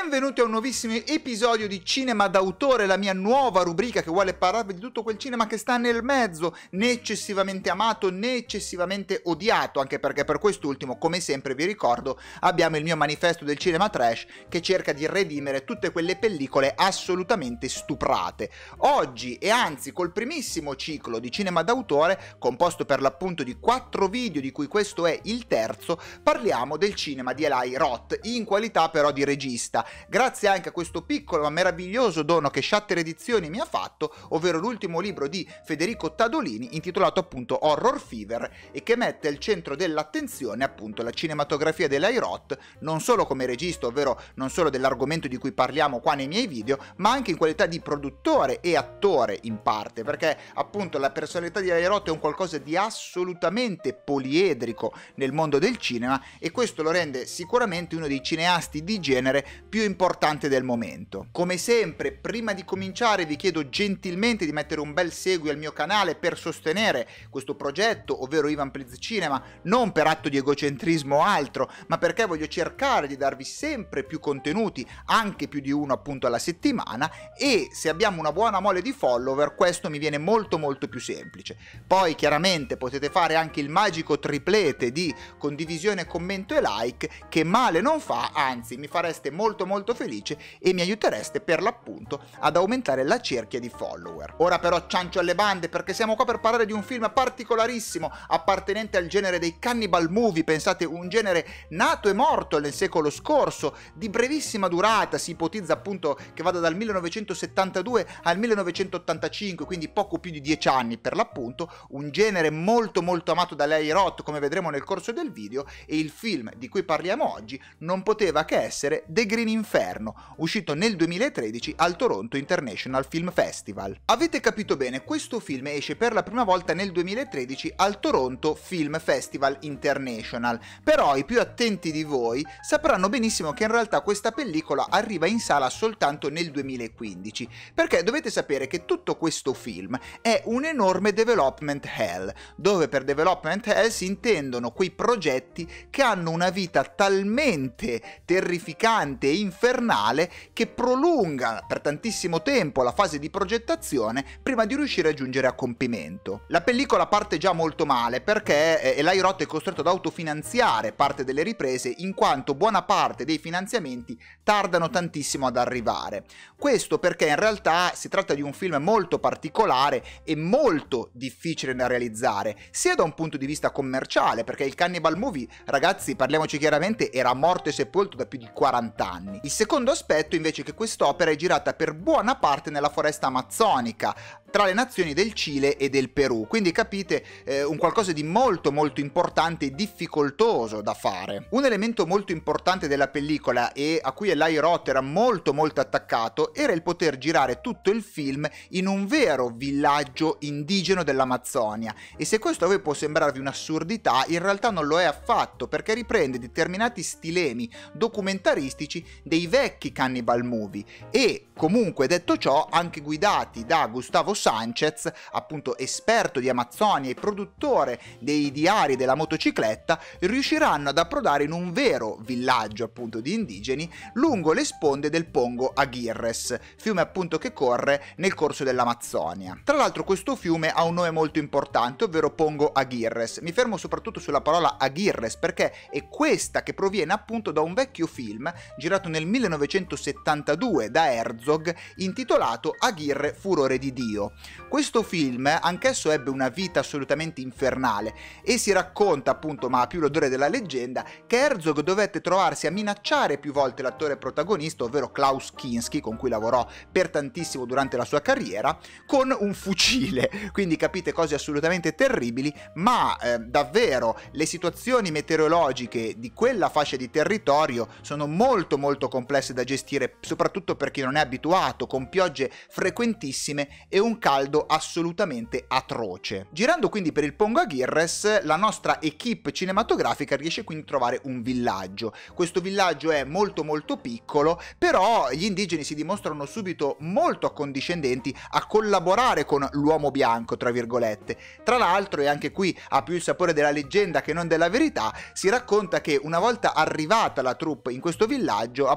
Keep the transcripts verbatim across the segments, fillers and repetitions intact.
Benvenuti a un nuovissimo episodio di Cinema d'autore, la mia nuova rubrica che vuole parlarvi di tutto quel cinema che sta nel mezzo, né eccessivamente amato né eccessivamente odiato, anche perché per quest'ultimo, come sempre vi ricordo, abbiamo il mio manifesto del cinema trash che cerca di redimere tutte quelle pellicole assolutamente stuprate. Oggi, e anzi col primissimo ciclo di cinema d'autore, composto per l'appunto di quattro video, di cui questo è il terzo, parliamo del cinema di Eli Roth, in qualità però di regista. Grazie anche a questo piccolo ma meraviglioso dono che Shutter Edizioni mi ha fatto, ovvero l'ultimo libro di Federico Tadolini intitolato appunto Horror Fever, e che mette al centro dell'attenzione appunto la cinematografia di Eli Roth, non solo come regista, ovvero non solo dell'argomento di cui parliamo qua nei miei video, ma anche in qualità di produttore e attore in parte, perché appunto la personalità di Eli Roth è un qualcosa di assolutamente poliedrico nel mondo del cinema, e questo lo rende sicuramente uno dei cineasti di genere più importante del momento. Come sempre, prima di cominciare vi chiedo gentilmente di mettere un bel segui al mio canale per sostenere questo progetto, ovvero Ivan Please Cinema, non per atto di egocentrismo o altro, ma perché voglio cercare di darvi sempre più contenuti, anche più di uno appunto alla settimana, e se abbiamo una buona mole di follower questo mi viene molto molto più semplice. Poi chiaramente potete fare anche il magico triplete di condivisione, commento e like, che male non fa, anzi mi fareste molto molto felice e mi aiutereste per l'appunto ad aumentare la cerchia di follower. Ora però ciancio alle bande, perché siamo qua per parlare di un film particolarissimo appartenente al genere dei cannibal movie. Pensate, un genere nato e morto nel secolo scorso, di brevissima durata, si ipotizza appunto che vada dal millenovecentosettantadue al millenovecentottantacinque, quindi poco più di dieci anni per l'appunto, un genere molto molto amato da Eli Roth, come vedremo nel corso del video, e il film di cui parliamo oggi non poteva che essere The Green Inferno, uscito nel duemilatredici al Toronto International Film Festival. Avete capito bene, questo film esce per la prima volta nel duemilatredici al Toronto Film Festival International, però i più attenti di voi sapranno benissimo che in realtà questa pellicola arriva in sala soltanto nel duemilaquindici, perché dovete sapere che tutto questo film è un enorme development hell, dove per development hell si intendono quei progetti che hanno una vita talmente terrificante e infernale che prolunga per tantissimo tempo la fase di progettazione prima di riuscire a giungere a compimento. La pellicola parte già molto male perché Eli Roth è costretto ad autofinanziare parte delle riprese, in quanto buona parte dei finanziamenti tardano tantissimo ad arrivare. Questo perché in realtà si tratta di un film molto particolare e molto difficile da realizzare, sia da un punto di vista commerciale, perché il cannibal movie, ragazzi, parliamoci chiaramente, era morto e sepolto da più di quaranta anni. Il secondo aspetto invece è che quest'opera è girata per buona parte nella foresta amazzonica, tra le nazioni del Cile e del Perù, quindi capite eh, un qualcosa di molto molto importante e difficoltoso da fare. Un elemento molto importante della pellicola, e a cui Eli Roth era molto molto attaccato, era il poter girare tutto il film in un vero villaggio indigeno dell'Amazzonia, e se questo a voi può sembrarvi un'assurdità, in realtà non lo è affatto, perché riprende determinati stilemi documentaristici dei vecchi cannibal movie, e comunque detto ciò anche guidati da Gustavo Sanchez, appunto esperto di Amazzonia e produttore dei diari della motocicletta, riusciranno ad approdare in un vero villaggio appunto di indigeni lungo le sponde del Pongo Aguirres, fiume appunto che corre nel corso dell'Amazzonia. Tra l'altro questo fiume ha un nome molto importante, ovvero Pongo Aguirres. Mi fermo soprattutto sulla parola Aguirres perché è questa che proviene appunto da un vecchio film girato nel millenovecentosettantadue da Herzog intitolato Aguirre Furore di Dio. Questo film anch'esso ebbe una vita assolutamente infernale, e si racconta appunto, ma ha più l'odore della leggenda, che Herzog dovette trovarsi a minacciare più volte l'attore protagonista, ovvero Klaus Kinski, con cui lavorò per tantissimo durante la sua carriera, con un fucile. Quindi capite, cose assolutamente terribili, ma eh, davvero le situazioni meteorologiche di quella fascia di territorio sono molto molto complesse da gestire, soprattutto per chi non è abituato, con piogge frequentissime e un caldo assolutamente atroce. Girando quindi per il Pongo Aguirres, la nostra equipe cinematografica riesce quindi a trovare un villaggio. Questo villaggio è molto molto piccolo, però gli indigeni si dimostrano subito molto accondiscendenti a collaborare con l'uomo bianco, tra virgolette. Tra l'altro, e anche qui ha più il sapore della leggenda che non della verità, si racconta che una volta arrivata la troupe in questo villaggio,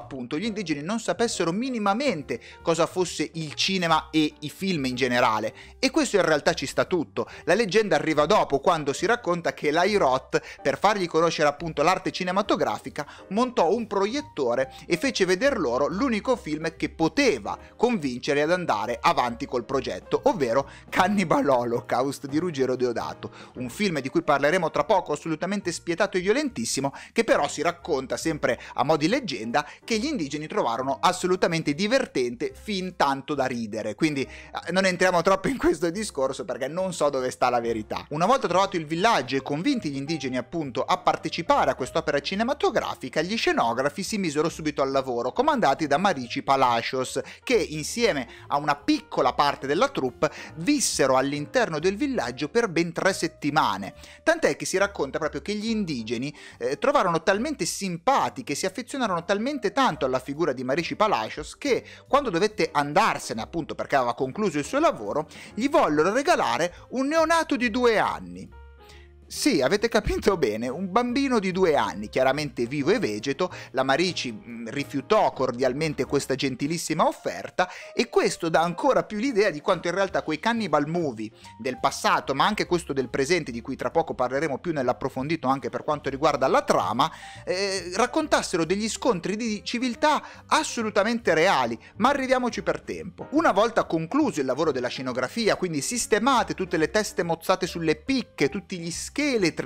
appunto gli indigeni non sapessero minimamente cosa fosse il cinema e i film in generale. E questo in realtà ci sta tutto. La leggenda arriva dopo, quando si racconta che Eli Roth, per fargli conoscere appunto l'arte cinematografica, montò un proiettore e fece vedere loro l'unico film che poteva convincere ad andare avanti col progetto, ovvero Cannibal Holocaust di Ruggero Deodato, un film di cui parleremo tra poco, assolutamente spietato e violentissimo, che però si racconta sempre a mo' di leggenda che gli indigeni trovarono assolutamente divertente, fin tanto da ridere. Quindi eh, non entriamo troppo in questo discorso perché non so dove sta la verità. Una volta trovato il villaggio e convinti gli indigeni appunto a partecipare a quest'opera cinematografica, gli scenografi si misero subito al lavoro, comandati da Marici Palacios, che insieme a una piccola parte della troupe vissero all'interno del villaggio per ben tre settimane. Tant'è che si racconta proprio che gli indigeni eh, trovarono talmente simpatiche, si affezionarono talmente tanto alla figura di Marici Palacios che quando dovette andarsene, appunto perché aveva concluso il suo lavoro, gli vollero regalare un neonato di due anni. Sì, avete capito bene, un bambino di due anni, chiaramente vivo e vegeto. La Marici mh, rifiutò cordialmente questa gentilissima offerta, e questo dà ancora più l'idea di quanto in realtà quei cannibal movie del passato, ma anche questo del presente, di cui tra poco parleremo più nell'approfondito anche per quanto riguarda la trama, eh, raccontassero degli scontri di civiltà assolutamente reali. Ma arriviamoci per tempo. Una volta concluso il lavoro della scenografia, quindi sistemate tutte le teste mozzate sulle picche, tutti gli scheletri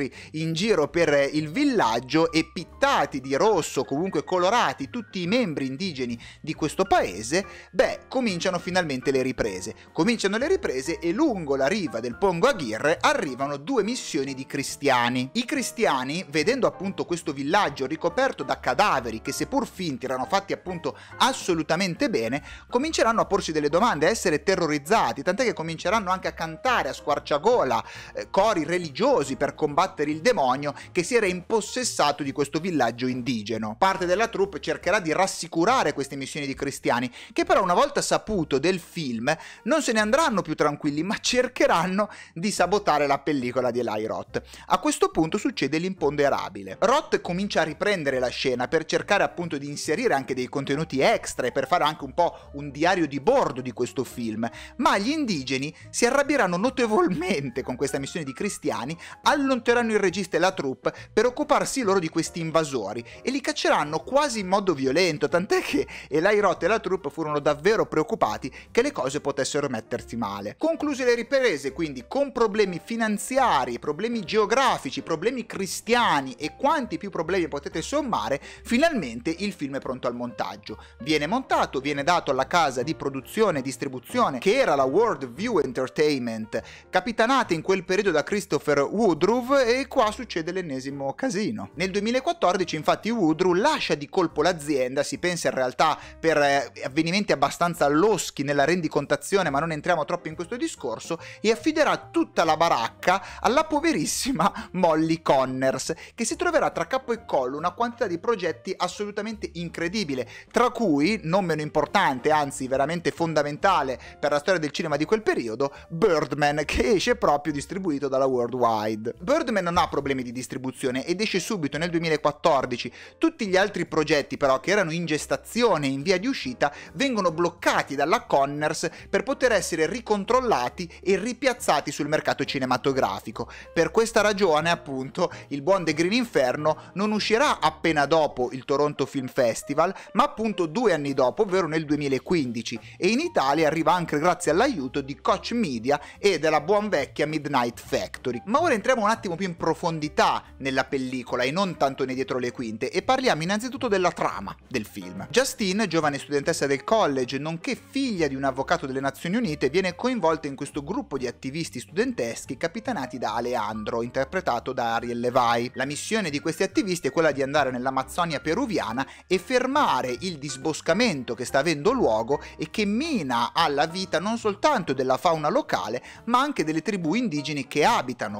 in giro per il villaggio e pittati di rosso, comunque colorati tutti i membri indigeni di questo paese, beh, cominciano finalmente le riprese. Cominciano le riprese e lungo la riva del Pongo Aguirre arrivano due missioni di cristiani. I cristiani, vedendo appunto questo villaggio ricoperto da cadaveri che seppur finti erano fatti appunto assolutamente bene, cominceranno a porsi delle domande, a essere terrorizzati, tant'è che cominceranno anche a cantare a squarciagola eh, cori religiosi per combattere il demonio che si era impossessato di questo villaggio indigeno. Parte della troupe cercherà di rassicurare queste missioni di cristiani, che però una volta saputo del film non se ne andranno più tranquilli, ma cercheranno di sabotare la pellicola di Eli Roth. A questo punto succede l'imponderabile. Roth comincia a riprendere la scena per cercare appunto di inserire anche dei contenuti extra e per fare anche un po' un diario di bordo di questo film, ma gli indigeni si arrabbieranno notevolmente con questa missione di cristiani, allontaneranno il regista e la troupe per occuparsi loro di questi invasori e li cacceranno quasi in modo violento, tant'è che Eli Roth e la troupe furono davvero preoccupati che le cose potessero mettersi male. Concluse le riprese, quindi, con problemi finanziari, problemi geografici, problemi cristiani e quanti più problemi potete sommare, finalmente il film è pronto al montaggio. Viene montato, viene dato alla casa di produzione e distribuzione che era la World View Entertainment, capitanata in quel periodo da Christopher Woodruff, e qua succede l'ennesimo casino. Nel duemilaquattordici infatti Woodruff lascia di colpo l'azienda, si pensa in realtà per eh, avvenimenti abbastanza loschi nella rendicontazione, ma non entriamo troppo in questo discorso, e affiderà tutta la baracca alla poverissima Molly Connors, che si troverà tra capo e collo una quantità di progetti assolutamente incredibile, tra cui, non meno importante, anzi veramente fondamentale per la storia del cinema di quel periodo, Birdman, che esce proprio distribuito dalla Worldwide. Birdman non ha problemi di distribuzione ed esce subito nel duemilaquattordici. Tutti gli altri progetti però che erano in gestazione e in via di uscita vengono bloccati dalla Connors per poter essere ricontrollati e ripiazzati sul mercato cinematografico. Per questa ragione appunto il buon The Green Inferno non uscirà appena dopo il Toronto Film Festival, ma appunto due anni dopo, ovvero nel duemilaquindici, e in Italia arriva anche grazie all'aiuto di Koch Media e della buon vecchia Midnight Factory. Ma ora entriamo un attimo più in profondità nella pellicola e non tanto nei dietro le quinte, e parliamo innanzitutto della trama del film. Justine, giovane studentessa del college, nonché figlia di un avvocato delle Nazioni Unite, viene coinvolta in questo gruppo di attivisti studenteschi capitanati da Alejandro, interpretato da Ariel Levy. La missione di questi attivisti è quella di andare nell'Amazzonia peruviana e fermare il disboscamento che sta avendo luogo e che mina alla vita non soltanto della fauna locale, ma anche delle tribù indigeni che abitano quei luoghi.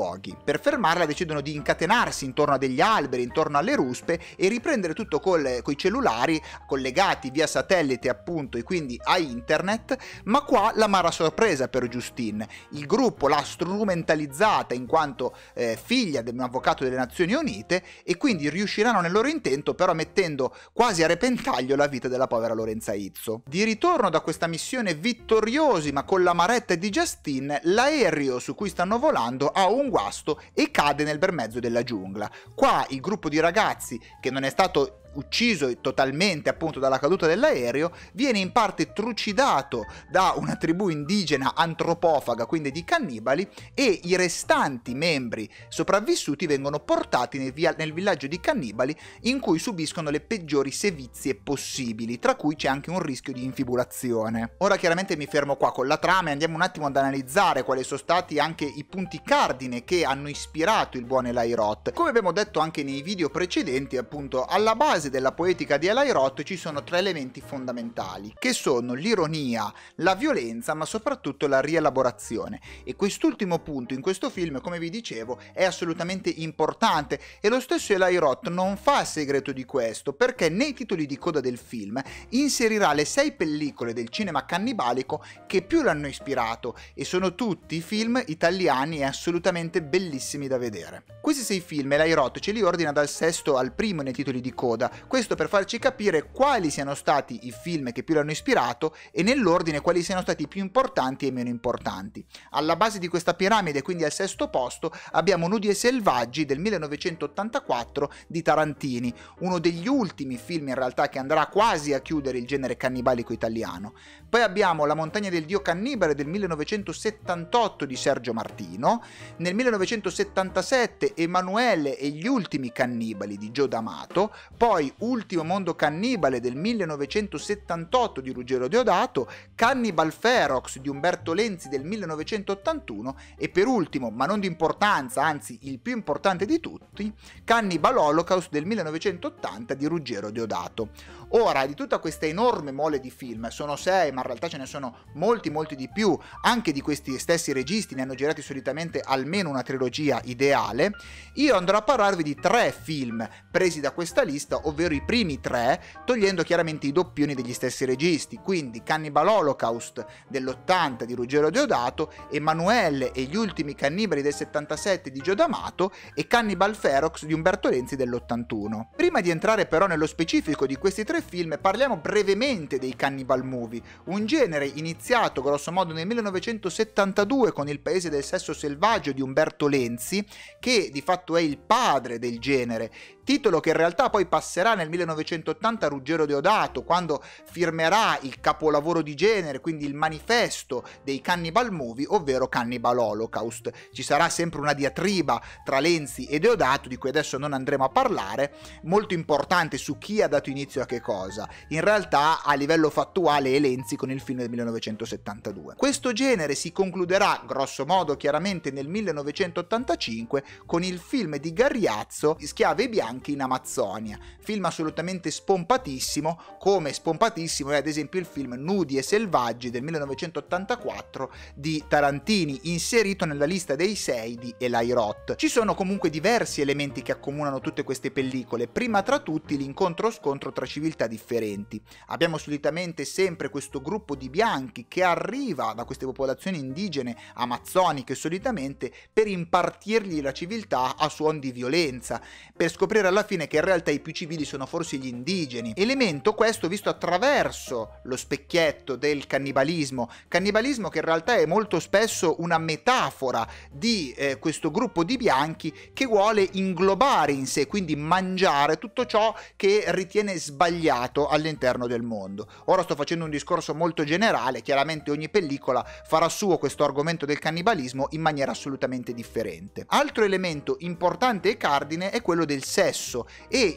luoghi. Per fermarla decidono di incatenarsi intorno a degli alberi, intorno alle ruspe e riprendere tutto col, coi cellulari collegati via satellite appunto e quindi a internet, ma qua l'amara sorpresa per Justine. Il gruppo l'ha strumentalizzata in quanto eh, figlia di un avvocato delle Nazioni Unite e quindi riusciranno nel loro intento, però mettendo quasi a repentaglio la vita della povera Lorenza Izzo. Di ritorno da questa missione vittoriosi ma con l'amaretta di Justine, l'aereo su cui stanno volando ha un guasto e cade nel bel mezzo della giungla. Qua il gruppo di ragazzi, che non è stato ucciso totalmente appunto dalla caduta dell'aereo, viene in parte trucidato da una tribù indigena antropofaga, quindi di cannibali, e i restanti membri sopravvissuti vengono portati nel, via- nel villaggio di cannibali in cui subiscono le peggiori sevizie possibili, tra cui c'è anche un rischio di infibulazione. Ora chiaramente mi fermo qua con la trama e andiamo un attimo ad analizzare quali sono stati anche i punti cardine che hanno ispirato il buon Eli Roth. Come abbiamo detto anche nei video precedenti, appunto alla base della poetica di Eli Roth ci sono tre elementi fondamentali, che sono l'ironia, la violenza, ma soprattutto la rielaborazione. E quest'ultimo punto in questo film, come vi dicevo, è assolutamente importante e lo stesso Eli Roth non fa segreto di questo, perché nei titoli di coda del film inserirà le sei pellicole del cinema cannibalico che più l'hanno ispirato, e sono tutti film italiani e assolutamente bellissimi da vedere. Questi sei film Eli Roth ce li ordina dal sesto al primo nei titoli di coda, questo per farci capire quali siano stati i film che più l'hanno ispirato e nell'ordine quali siano stati i più importanti e meno importanti. Alla base di questa piramide, quindi al sesto posto, abbiamo Nudi e Selvaggi del millenovecentottantaquattro di Tarantini, uno degli ultimi film in realtà che andrà quasi a chiudere il genere cannibalico italiano. Poi abbiamo La montagna del dio cannibale del millenovecentosettantotto di Sergio Martino, nel millenovecentosettantasette Emanuele e gli ultimi cannibali di Gio D'Amato, poi Ultimo mondo cannibale del millenovecentosettantotto di Ruggero Deodato, Cannibal Ferox di Umberto Lenzi del millenovecentottantuno e per ultimo, ma non di importanza, anzi il più importante di tutti, Cannibal Holocaust del millenovecentottanta di Ruggero Deodato. Ora, di tutta questa enorme mole di film, sono sei, ma in realtà ce ne sono molti molti di più, anche di questi stessi registi ne hanno girati solitamente almeno una trilogia ideale, io andrò a parlarvi di tre film presi da questa lista, ovvero i primi tre, togliendo chiaramente i doppioni degli stessi registi, quindi Cannibal Holocaust dell'ottanta di Ruggero Deodato, Emanuele e gli ultimi cannibali del settantasette di Gio D'Amato e Cannibal Ferox di Umberto Lenzi dell'ottantuno. Prima di entrare però nello specifico di questi tre film, parliamo brevemente dei cannibal movie, un genere iniziato grossomodo nel millenovecentosettantadue con Il paese del sesso selvaggio di Umberto Lenzi, che di fatto è il padre del genere, titolo che in realtà poi passerà nel millenovecentottanta a Ruggero Deodato, quando firmerà il capolavoro di genere, quindi il manifesto dei cannibal movie, ovvero Cannibal Holocaust. Ci sarà sempre una diatriba tra Lenzi e Deodato, di cui adesso non andremo a parlare, molto importante su chi ha dato inizio a che cosa. In realtà a livello fattuale è Lenzi con il film del millenovecentosettantadue. Questo genere si concluderà grosso modo chiaramente nel millenovecentottantacinque con il film di Garriazzo Schiave bianche in Amazzonia, film assolutamente spompatissimo, come spompatissimo è ad esempio il film Nudi e Selvaggi del millenovecentottantaquattro di Tarantini, inserito nella lista dei sei di Eli Roth. Ci sono comunque diversi elementi che accomunano tutte queste pellicole, prima tra tutti l'incontro-scontro tra civiltà differenti. Abbiamo solitamente sempre questo gruppo di bianchi che arriva da queste popolazioni indigene amazzoniche solitamente per impartirgli la civiltà a suon di violenza, per scoprire alla fine che in realtà i più civili sono forse gli indigeni, elemento questo visto attraverso lo specchietto del cannibalismo, cannibalismo che in realtà è molto spesso una metafora di eh, questo gruppo di bianchi che vuole inglobare in sé, quindi mangiare tutto ciò che ritiene sbagliato all'interno del mondo. Ora sto facendo un discorso molto generale, chiaramente ogni pellicola farà suo questo argomento del cannibalismo in maniera assolutamente differente. Altro elemento importante e cardine è quello del sesso, e in generale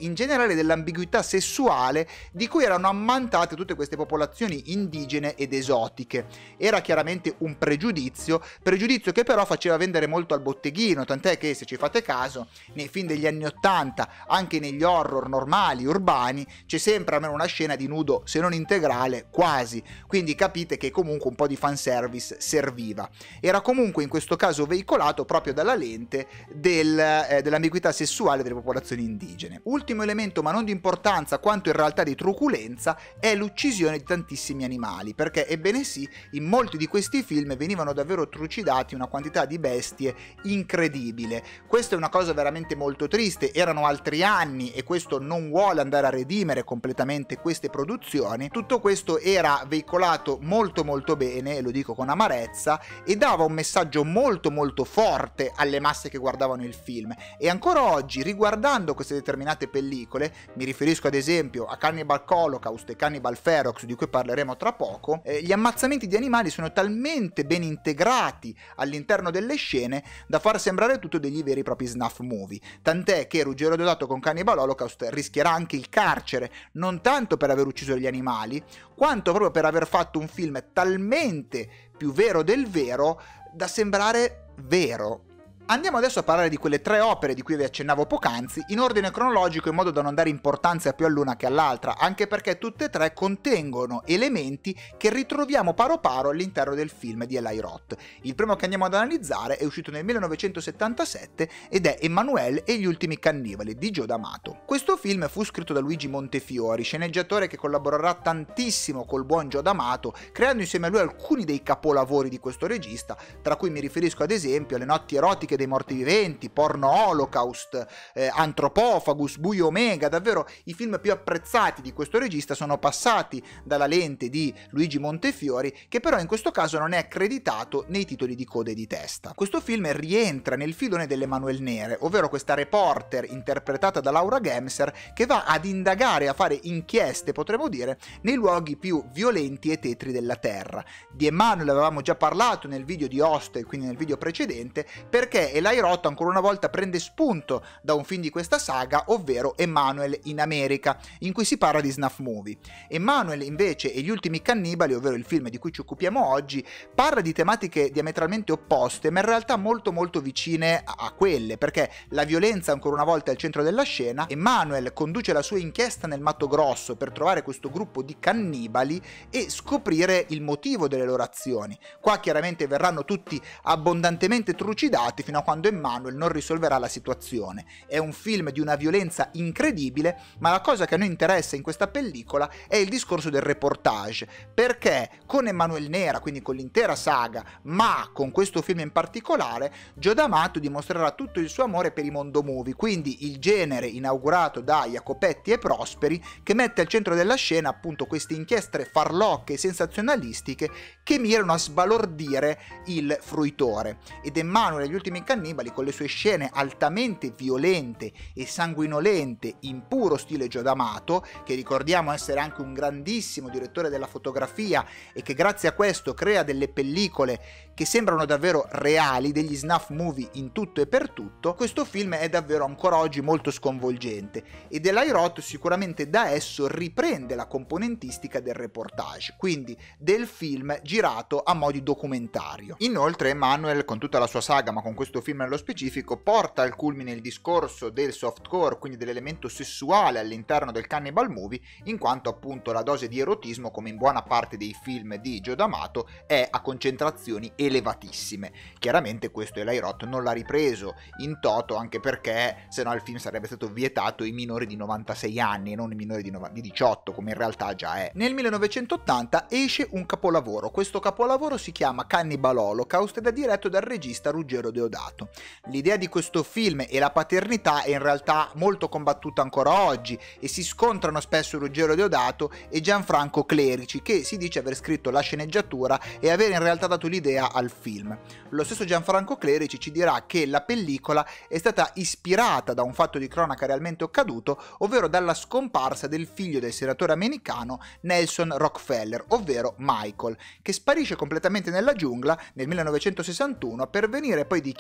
generale dell'ambiguità sessuale di cui erano ammantate tutte queste popolazioni indigene ed esotiche. Era chiaramente un pregiudizio, pregiudizio che però faceva vendere molto al botteghino, tant'è che, se ci fate caso, nei film degli anni ottanta, anche negli horror normali, urbani, c'è sempre almeno una scena di nudo, se non integrale, quasi, quindi capite che comunque un po' di fanservice serviva. Era comunque in questo caso veicolato proprio dalla lente del, eh, dell'ambiguità sessuale delle popolazioni indigene. Ultimo elemento, ma non di importanza quanto in realtà di truculenza, è l'uccisione di tantissimi animali, perché ebbene sì, in molti di questi film venivano davvero trucidati una quantità di bestie incredibile. Questa è una cosa veramente molto triste, erano altri anni e questo non vuole andare a redimere completamente queste produzioni. Tutto questo era veicolato molto molto bene, e lo dico con amarezza, e dava un messaggio molto molto forte alle masse che guardavano il film. E ancora oggi, riguardando queste determinate pellicole, mi riferisco ad esempio a Cannibal Holocaust e Cannibal Ferox, di cui parleremo tra poco, eh, gli ammazzamenti di animali sono talmente ben integrati all'interno delle scene da far sembrare tutto degli veri e propri snuff movie, tant'è che Ruggero Deodato con Cannibal Holocaust rischierà anche il carcere, non tanto per aver ucciso gli animali, quanto proprio per aver fatto un film talmente più vero del vero da sembrare vero. Andiamo adesso a parlare di quelle tre opere di cui vi accennavo poc'anzi, in ordine cronologico in modo da non dare importanza più all'una che all'altra, anche perché tutte e tre contengono elementi che ritroviamo paro paro all'interno del film di Eli Roth. Il primo che andiamo ad analizzare è uscito nel millenovecentosettantasette ed è Emanuelle e gli ultimi cannibali di Joe D'Amato. Questo film fu scritto da Luigi Montefiori, sceneggiatore che collaborerà tantissimo col buon Joe D'Amato, creando insieme a lui alcuni dei capolavori di questo regista, tra cui mi riferisco ad esempio alle Notti erotiche dei morti viventi, Porno Holocaust, eh, Anthropophagus, Buio Omega. Davvero i film più apprezzati di questo regista sono passati dalla lente di Luigi Montefiori, che però in questo caso non è accreditato nei titoli di coda e di testa. Questo film rientra nel filone delle Emanuelle Nere, ovvero questa reporter interpretata da Laura Gemser che va ad indagare, a fare inchieste, potremmo dire, nei luoghi più violenti e tetri della terra. Di Emanuelle avevamo già parlato nel video di Hostel, quindi nel video precedente, perché Eli Roth ancora una volta prende spunto da un film di questa saga, ovvero Emanuelle in America, in cui si parla di snuff movie. Emanuelle invece e gli ultimi cannibali, ovvero il film di cui ci occupiamo oggi, parla di tematiche diametralmente opposte, ma in realtà molto molto vicine a quelle, perché la violenza ancora una volta è al centro della scena. Emanuelle conduce la sua inchiesta nel Mato Grosso per trovare questo gruppo di cannibali e scoprire il motivo delle loro azioni. Qua chiaramente verranno tutti abbondantemente trucidati fino a quando Emanuelle non risolverà la situazione. È un film di una violenza incredibile, ma la cosa che a noi interessa in questa pellicola è il discorso del reportage, perché con Emanuelle Nera, quindi con l'intera saga, ma con questo film in particolare, Joe D'Amato dimostrerà tutto il suo amore per i mondo movie, quindi il genere inaugurato da Jacopetti e Prosperi, che mette al centro della scena appunto queste inchieste farlocche e sensazionalistiche che mirano a sbalordire il fruitore. Ed Emanuelle e gli ultimi cannibali, con le sue scene altamente violente e sanguinolente in puro stile Joe D'Amato, che ricordiamo essere anche un grandissimo direttore della fotografia e che grazie a questo crea delle pellicole che sembrano davvero reali, degli snuff movie in tutto e per tutto, questo film è davvero ancora oggi molto sconvolgente ed Eli Roth sicuramente da esso riprende la componentistica del reportage, quindi del film girato a mo' di documentario. Inoltre Emanuelle, con tutta la sua saga, ma con questo film nello specifico, porta al culmine il discorso del softcore, quindi dell'elemento sessuale all'interno del cannibal movie, in quanto appunto la dose di erotismo, come in buona parte dei film di Joe D'Amato, è a concentrazioni elevatissime. Chiaramente questo Eli Roth non l'ha ripreso in toto, anche perché sennò il film sarebbe stato vietato ai minori di novantasei anni e non ai minori di, no- di diciotto, come in realtà già è. Nel millenovecentottanta esce un capolavoro, questo capolavoro si chiama Cannibal Holocaust ed è diretto dal regista Ruggero Deodato. L'idea di questo film e la paternità è in realtà molto combattuta ancora oggi e si scontrano spesso Ruggero Deodato e Gianfranco Clerici, che si dice aver scritto la sceneggiatura e aver in realtà dato l'idea al film. Lo stesso Gianfranco Clerici ci dirà che la pellicola è stata ispirata da un fatto di cronaca realmente accaduto, ovvero dalla scomparsa del figlio del senatore americano Nelson Rockefeller, ovvero Michael, che sparisce completamente nella giungla nel millenovecentosessantuno per venire poi dichiarato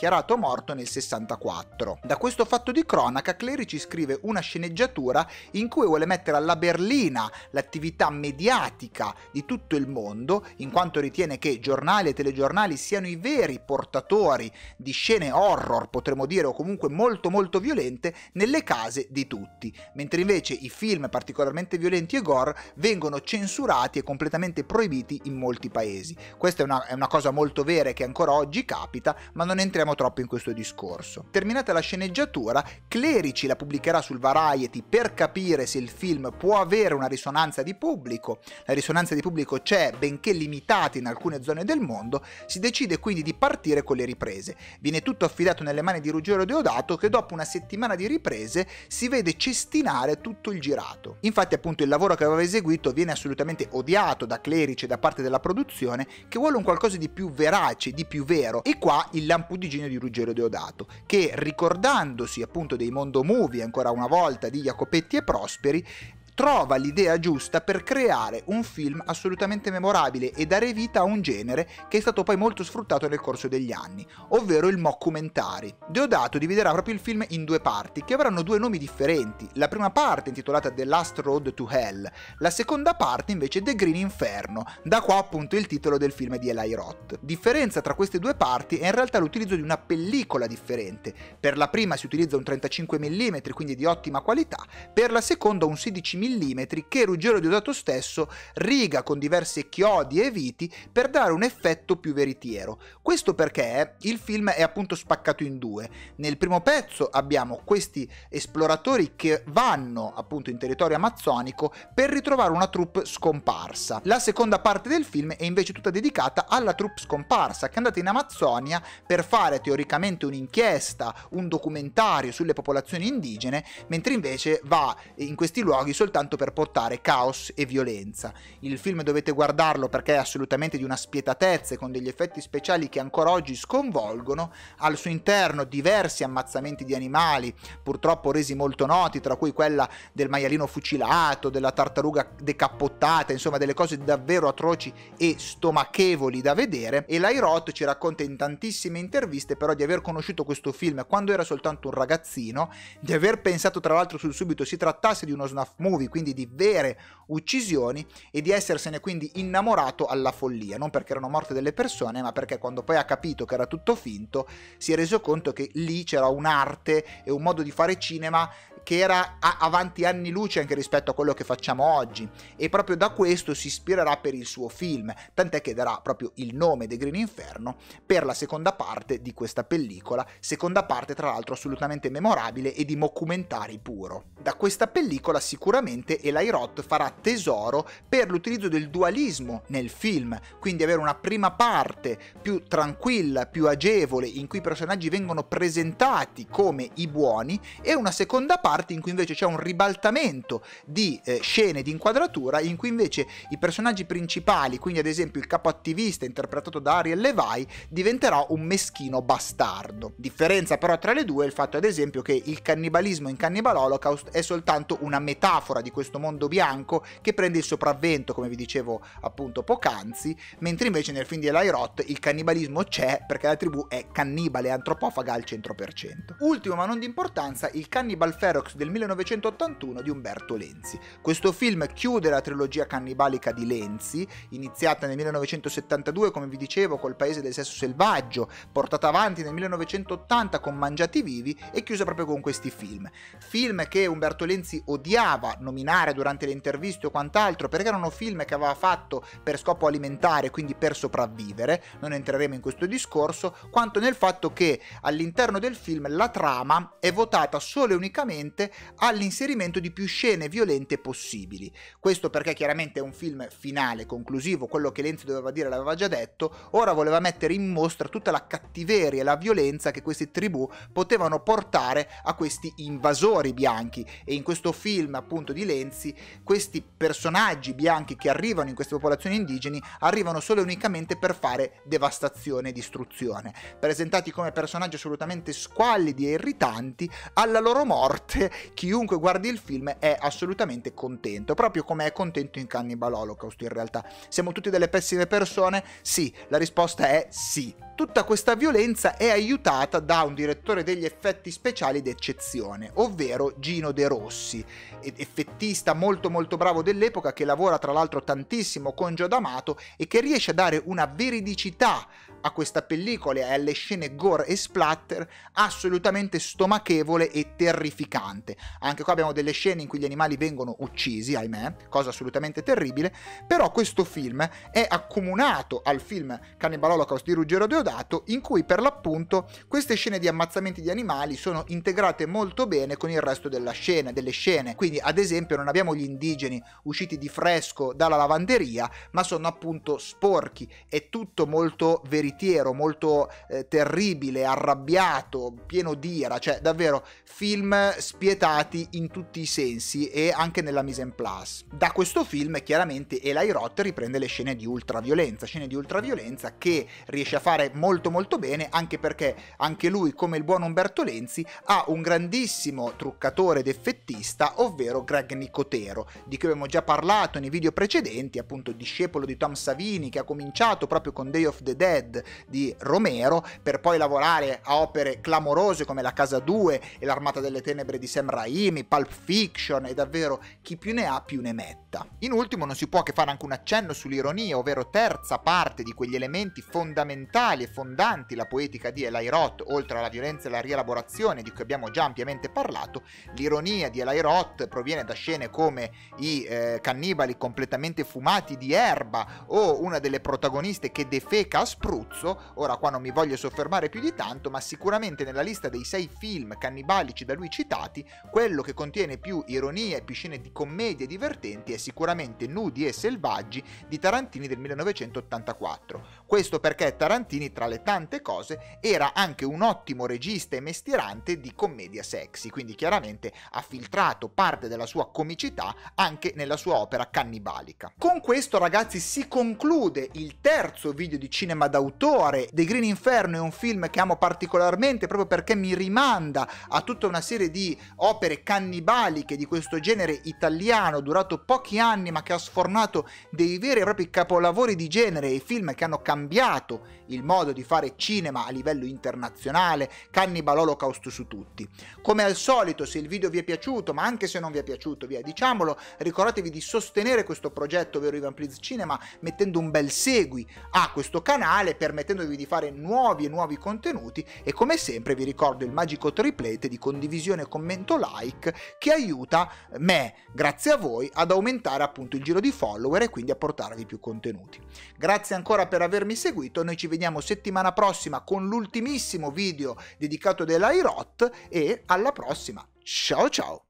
dichiarato morto nel sessantaquattro. Da questo fatto di cronaca Clerici scrive una sceneggiatura in cui vuole mettere alla berlina l'attività mediatica di tutto il mondo, in quanto ritiene che giornali e telegiornali siano i veri portatori di scene horror, potremmo dire, o comunque molto molto violente nelle case di tutti, mentre invece i film particolarmente violenti e gore vengono censurati e completamente proibiti in molti paesi. Questa è una, è una cosa molto vera che ancora oggi capita, ma non entriamo troppo in questo discorso. Terminata la sceneggiatura, Clerici la pubblicherà sul Variety per capire se il film può avere una risonanza di pubblico. La risonanza di pubblico c'è, benché limitata in alcune zone del mondo. Si decide quindi di partire con le riprese. Viene tutto affidato nelle mani di Ruggero Deodato, che dopo una settimana di riprese si vede cestinare tutto il girato. Infatti appunto il lavoro che aveva eseguito viene assolutamente odiato da Clerici e da parte della produzione, che vuole un qualcosa di più verace, di più vero, e qua il lampadugino di Ruggero Deodato, che ricordandosi appunto dei Mondo Movie ancora una volta di Jacopetti e Prosperi, trova l'idea giusta per creare un film assolutamente memorabile e dare vita a un genere che è stato poi molto sfruttato nel corso degli anni, ovvero il mockumentary. Deodato dividerà proprio il film in due parti, che avranno due nomi differenti. La prima parte intitolata The Last Road to Hell, la seconda parte invece The Green Inferno, da qua appunto il titolo del film di Eli Roth. Differenza tra queste due parti è in realtà l'utilizzo di una pellicola differente. Per la prima si utilizza un trentacinque millimetri, quindi di ottima qualità, per la seconda un sedici millimetri che Ruggero Deodato stesso riga con diverse chiodi e viti per dare un effetto più veritiero. Questo perché il film è appunto spaccato in due. Nel primo pezzo abbiamo questi esploratori che vanno appunto in territorio amazzonico per ritrovare una troupe scomparsa. La seconda parte del film è invece tutta dedicata alla troupe scomparsa, che è andata in Amazzonia per fare teoricamente un'inchiesta, un documentario sulle popolazioni indigene, mentre invece va in questi luoghi soltanto tanto per portare caos e violenza. Il film dovete guardarlo perché è assolutamente di una spietatezza e con degli effetti speciali che ancora oggi sconvolgono. Al suo interno diversi ammazzamenti di animali, purtroppo resi molto noti, tra cui quella del maialino fucilato, della tartaruga decappottata, insomma delle cose davvero atroci e stomachevoli da vedere. E Eli Roth ci racconta in tantissime interviste però di aver conosciuto questo film quando era soltanto un ragazzino, di aver pensato tra l'altro sul subito si trattasse di uno snuff movie, quindi di vere uccisioni, e di essersene quindi innamorato alla follia, non perché erano morte delle persone, ma perché quando poi ha capito che era tutto finto si è reso conto che lì c'era un'arte e un modo di fare cinema che era avanti anni luce anche rispetto a quello che facciamo oggi, e proprio da questo si ispirerà per il suo film, tant'è che darà proprio il nome The Green Inferno per la seconda parte di questa pellicola, seconda parte tra l'altro assolutamente memorabile e di mockumentary puro. Da questa pellicola sicuramente Eli Roth farà tesoro per l'utilizzo del dualismo nel film, quindi avere una prima parte più tranquilla, più agevole, in cui i personaggi vengono presentati come i buoni, e una seconda parte in cui invece c'è un ribaltamento di eh, scene di inquadratura, in cui invece i personaggi principali, quindi ad esempio il capo attivista interpretato da Ariel Levy, diventerà un meschino bastardo. Differenza però tra le due è il fatto ad esempio che il cannibalismo in Cannibal Holocaust è soltanto una metafora di questo mondo bianco che prende il sopravvento, come vi dicevo appunto poc'anzi, mentre invece nel film di Eli Roth il cannibalismo c'è perché la tribù è cannibale e antropofaga al cento per cento. Ultimo ma non di importanza, il Cannibal Ferox del millenovecentottantuno di Umberto Lenzi. Questo film chiude la trilogia cannibalica di Lenzi, iniziata nel millenovecentosettantadue come vi dicevo col Paese del sesso selvaggio, portata avanti nel millenovecentottanta con Mangiati vivi e chiusa proprio con questi film. Film che Umberto Lenzi odiava nominare durante le interviste o quant'altro perché erano film che aveva fatto per scopo alimentare, quindi per sopravvivere, non entreremo in questo discorso, quanto nel fatto che all'interno del film la trama è votata solo e unicamente all'inserimento di più scene violente possibili. Questo perché chiaramente è un film finale, conclusivo, quello che Lenzi doveva dire l'aveva già detto, ora voleva mettere in mostra tutta la cattiveria e la violenza che queste tribù potevano portare a questi invasori bianchi, e in questo film appunto di Lenzi questi personaggi bianchi che arrivano in queste popolazioni indigeni arrivano solo e unicamente per fare devastazione e distruzione, presentati come personaggi assolutamente squallidi e irritanti. Alla loro morte sicuramente chiunque guardi il film è assolutamente contento, proprio come è contento in Cannibal Holocaust in realtà. Siamo tutti delle pessime persone? Sì, la risposta è sì. Tutta questa violenza è aiutata da un direttore degli effetti speciali d'eccezione, ovvero Gino De Rossi, effettista molto molto bravo dell'epoca, che lavora tra l'altro tantissimo con Joe D'Amato e che riesce a dare una veridicità a questa pellicola e alle scene gore e splatter assolutamente stomachevole e terrificante. Anche qua abbiamo delle scene in cui gli animali vengono uccisi, ahimè, cosa assolutamente terribile, però questo film è accomunato al film Cannibal Holocaust di Ruggero Deodato, in cui per l'appunto queste scene di ammazzamenti di animali sono integrate molto bene con il resto della scena, delle scene. Quindi ad esempio non abbiamo gli indigeni usciti di fresco dalla lavanderia, ma sono appunto sporchi, è tutto molto veritiero, molto eh, terribile, arrabbiato, pieno d'ira, cioè davvero film spietati in tutti i sensi e anche nella mise en place. Da questo film chiaramente Eli Roth riprende le scene di ultraviolenza, scene di ultraviolenza che riesce a fare molto molto bene, anche perché anche lui, come il buon Umberto Lenzi, ha un grandissimo truccatore ed effettista, ovvero Greg Nicotero, di cui abbiamo già parlato nei video precedenti, appunto discepolo di Tom Savini, che ha cominciato proprio con Day of the Dead di Romero, per poi lavorare a opere clamorose come La Casa due e L'Armata delle Tenebre di Sam Raimi, Pulp Fiction, e davvero chi più ne ha più ne metta. In ultimo non si può che fare anche un accenno sull'ironia, ovvero terza parte di quegli elementi fondamentali e fondanti la poetica di Eli Roth, oltre alla violenza e alla rielaborazione di cui abbiamo già ampiamente parlato. L'ironia di Eli Roth proviene da scene come i eh, cannibali completamente fumati di erba o una delle protagoniste che defeca a spruzzo. Ora qua non mi voglio soffermare più di tanto, ma sicuramente nella lista dei sei film cannibalici da lui citati, quello che contiene più ironia e più scene di commedie divertenti è sicuramente Nudi e Selvaggi di Tarantini del millenovecentottantaquattro. Questo perché Tarantini, tra le tante cose, era anche un ottimo regista e mestierante di commedia sexy, quindi chiaramente ha filtrato parte della sua comicità anche nella sua opera cannibalica. Con questo, ragazzi, si conclude il terzo video di cinema d'autore. The Green Inferno è un film che amo particolarmente proprio perché mi rimanda a tutta una serie di opere cannibaliche di questo genere italiano, durato pochi anni ma che ha sfornato dei veri e propri capolavori di genere e film che hanno cambiato il modo di fare cinema a livello internazionale. Cannibal Holocaust su tutti. Come al solito, se il video vi è piaciuto, ma anche se non vi è piaciuto, via, diciamolo, ricordatevi di sostenere questo progetto, ovvero Ivan Please Cinema, mettendo un bel segui a questo canale, permettendovi di fare nuovi e nuovi contenuti, e come sempre vi ricordo il magico triplete di condivisione, commento, like, che aiuta me, grazie a voi, ad aumentare appunto il giro di follower e quindi a portarvi più contenuti. Grazie ancora per avermi seguito, noi ci vediamo settimana prossima con l'ultimissimo video dedicato ad Eli Roth e alla prossima, ciao ciao!